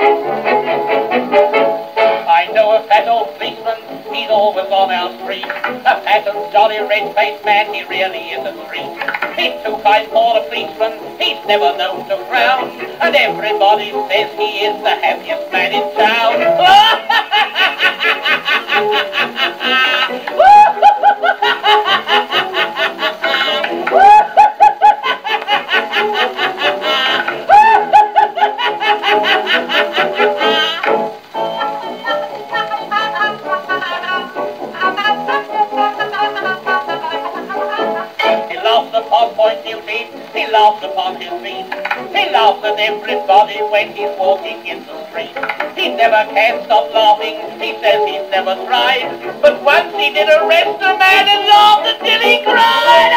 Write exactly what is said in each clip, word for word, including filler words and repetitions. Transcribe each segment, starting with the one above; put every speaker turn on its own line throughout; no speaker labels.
I know a fat old policeman, he's always on our street. A fat and jolly red-faced man, he really is a treat. He's too kind for a policeman, he's never known to frown. And everybody says he is the happiest man in town. Upon point duty, he laughs upon his feet. He laughs at everybody when he's walking in the street. He never can stop laughing, he says he's never tried. But once he did arrest a man and laughed until he cried.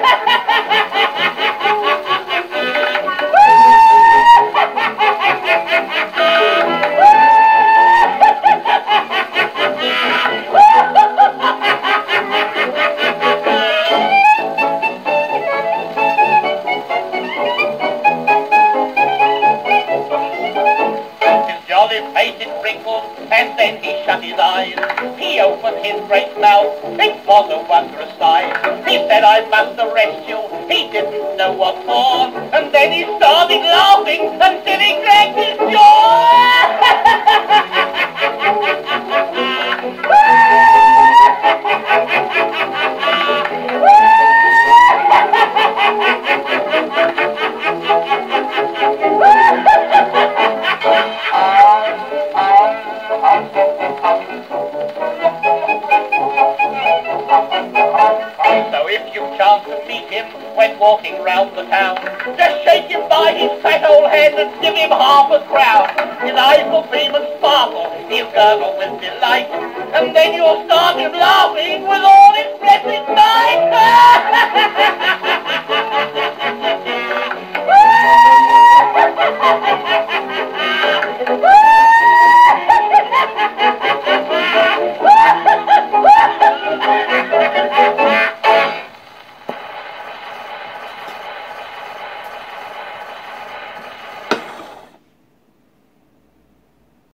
His face is wrinkled, and then he shut his eyes. He opened his great mouth, it was a wondrous sight. He said, I must arrest you, he didn't know what for. And then he started laughing until he cracked his jaw. So if you chance to meet him when walking round the town, just shake him by his fat old hand and give him half a crown. His eyes will beam and sparkle, he'll gurgle with delight, and then you'll start him laughing with all his blessed might.